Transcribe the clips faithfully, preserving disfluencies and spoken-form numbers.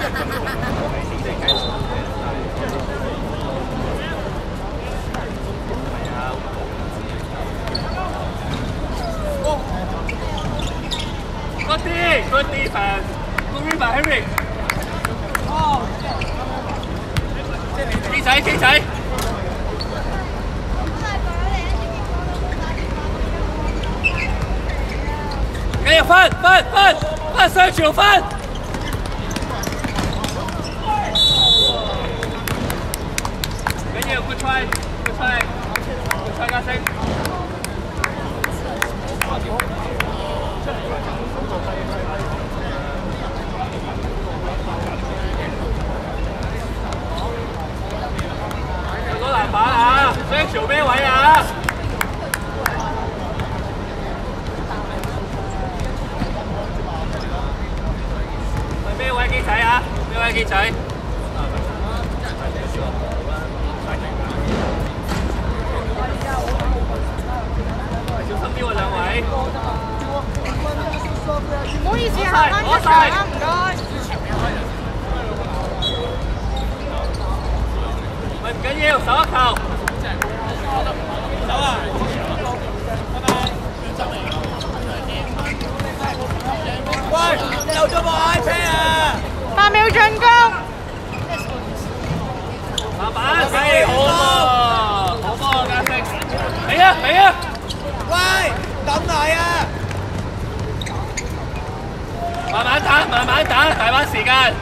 Good D, good defense. Good rebound, Henry. 哦。機仔，機仔。繼續分，分，分，分上傳分。緊要 ，good try，good try，good try 加星。 攞籃板啊！想調咩位啊？係咩位機仔啊？咩位機仔？小心啲喎，兩位。唔好意思啊，攞晒，唔該。喂，唔緊要，手一球。走啊！拜拜。喂，漏咗部 iPad 啊！八秒進攻。籃板，係好喎，好波啊，加星。嚟啊，嚟啊！喂，等嚟啊！ 慢慢打，慢慢打，大把時間。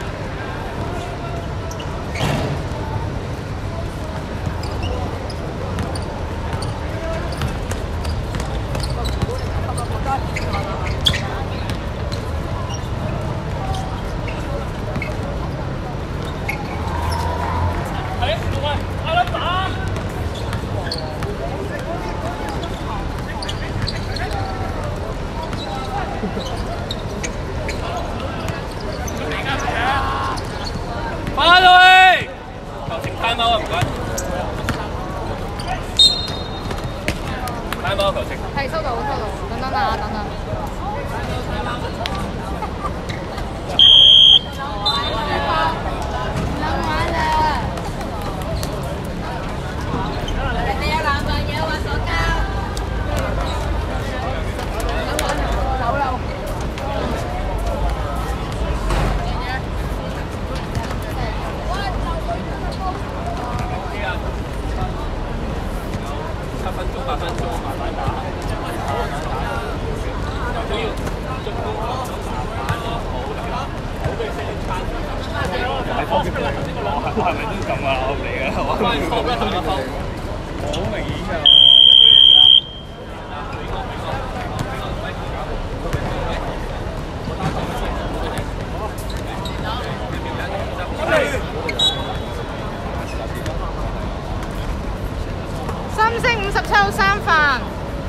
翻去，球證攤貓啊，唔該。攤貓球證。係收到，收到。等等啊，等等。兩玩啦！人哋有男朋友話傻交。走啦！ 七分鐘、八分鐘，慢慢打。都要進攻防守打反咯，好㗎，好嘅聲餐。係方式啦，係咪都咁啊？我嚟嘅，我翻去放啦，打個放。好明顯㗎。三星五十七號三飯。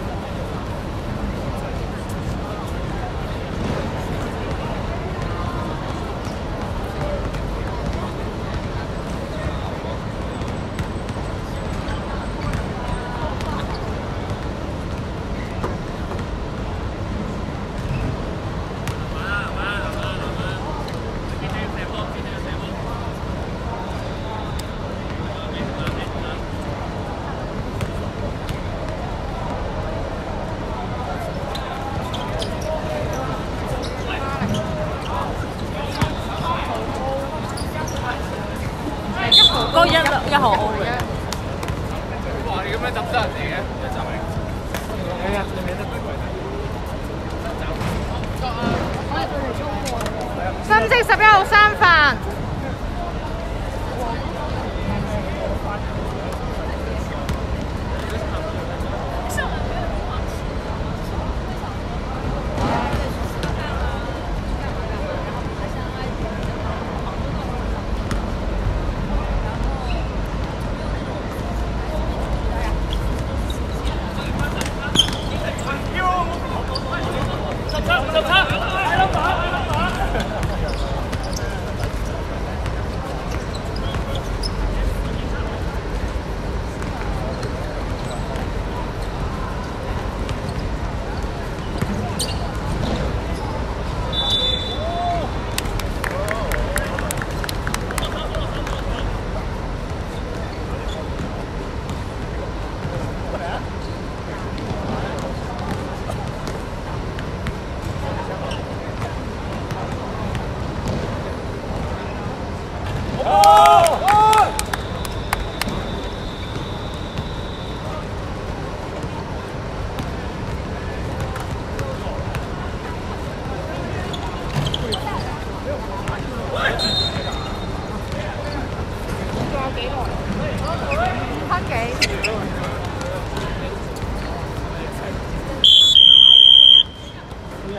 嗰一一號 O 嘅。哇！你咁樣執得人哋嘅，一集嚟。係啊，你未得貴。深色十一號三飯。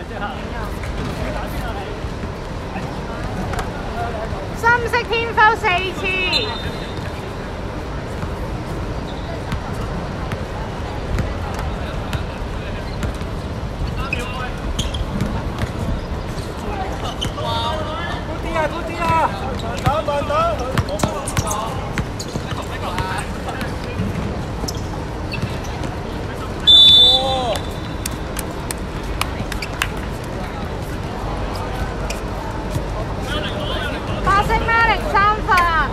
深色天梢四次。白色孖零三發。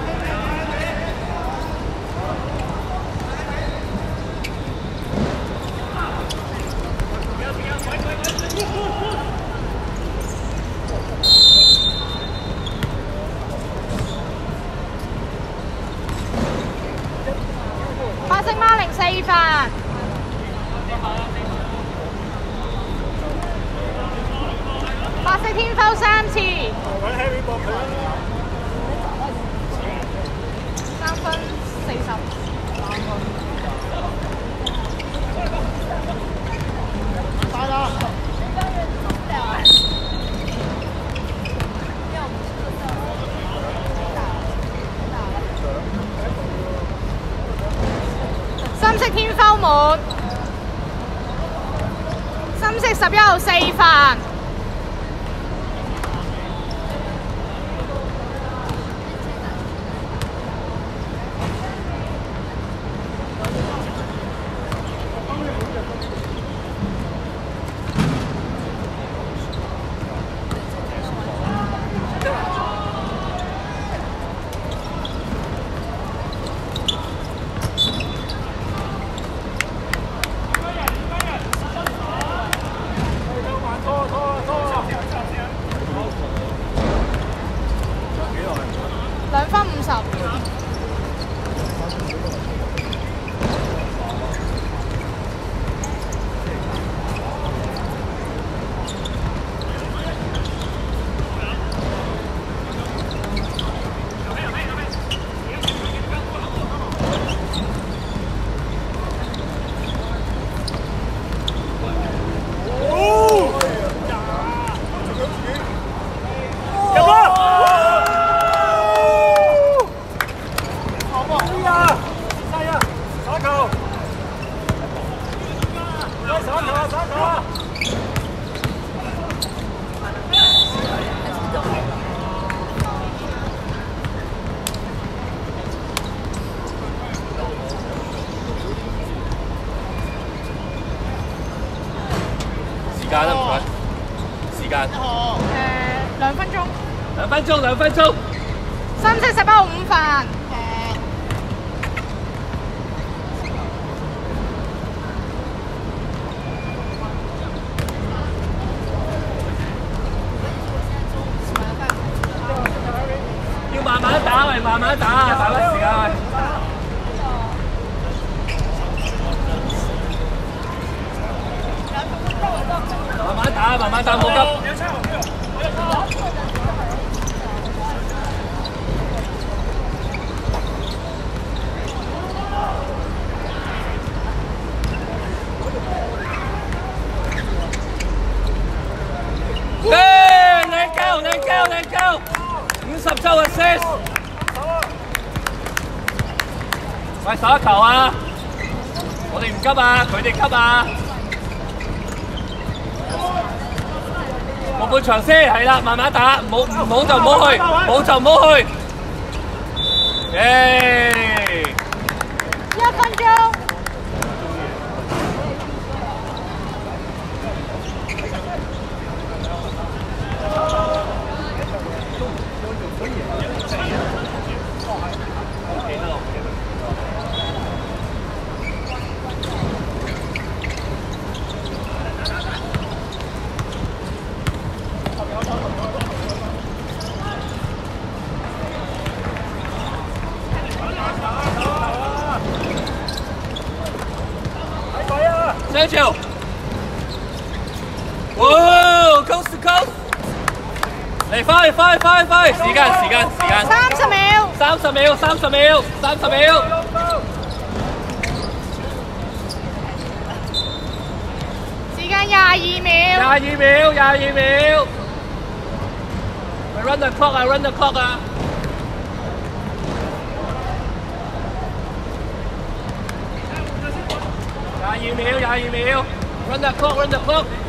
白色孖零四發。白色天梢三次。三分四十。快啦！深色天梢滿。深色十一號四發。兩分五十。 時間啊，唔該。時間。 誒，兩分鐘。 兩分鐘，兩分鐘。 深色十一號五飯。 要慢慢打喂，慢慢打啊，大把時間喂。慢慢打，慢慢打，冇急。誒，靚鳩，靚鳩，靚鳩，五十周 assist。喂，手一球啊！我哋唔急啊，佢哋急啊！冇半場先，係啦，慢慢打，冇唔好就唔好去，冇就唔好去。耶！ 一分鐘。上球！哇 ，coast to coast！嚟快快快快！時間時間時間！三十秒！ 三十秒！三十秒！三十秒！ 時間間廿二秒。 廿二秒，廿二秒。Run the clock 啊 ，run the clock 啊。廿二秒，廿二秒。Run the clock，run the clock。